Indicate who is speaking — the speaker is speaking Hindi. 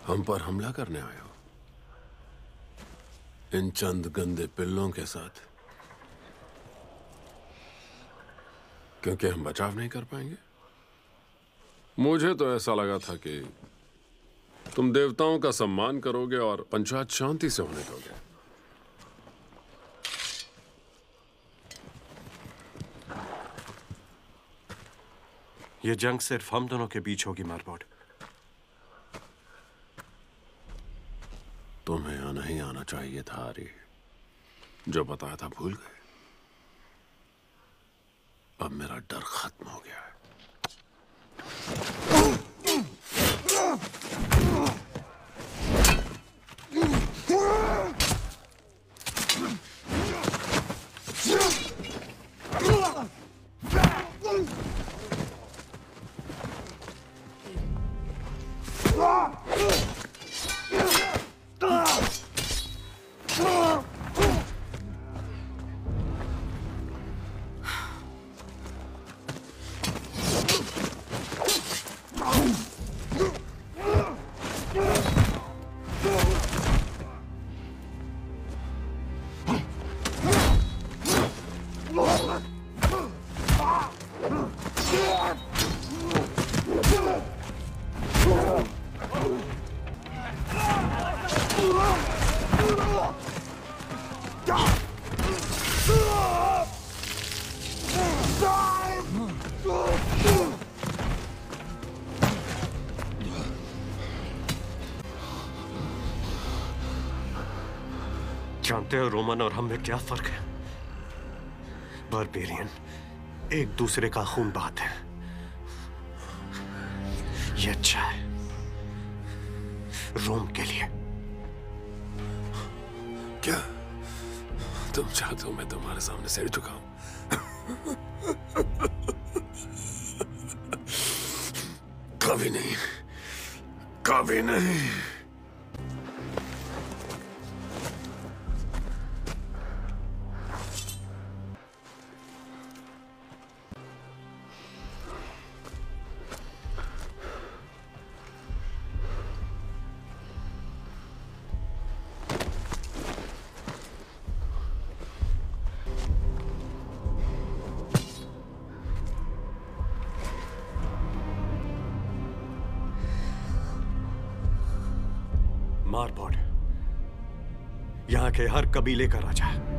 Speaker 1: हम पर हमला करने आए हो इन चंद गंदे पिल्लों के साथ, क्योंकि हम बचाव नहीं कर पाएंगे। मुझे तो ऐसा लगा था कि तुम देवताओं का सम्मान करोगे और पंचायत शांति से होने दोगे।
Speaker 2: ये जंग सिर्फ हम दोनों के बीच होगी मारबॉड।
Speaker 1: तुम्हें यहाँ नहीं आना चाहिए था आरी। जो बताया था भूल गए। अब मेरा डर खत्म हो गया है।
Speaker 2: जानते हो रोमन और हम में क्या फर्क है? बारबेरियन एक दूसरे का खून बहाते हैं। ये अच्छा है रोम के लिए।
Speaker 1: क्या तुम चाहते हो मैं तुम्हारे सामने सिर झुकाऊं? कभी नहीं, कभी नहीं।
Speaker 2: मारबॉड यहाँ के हर कबीले का राजा है।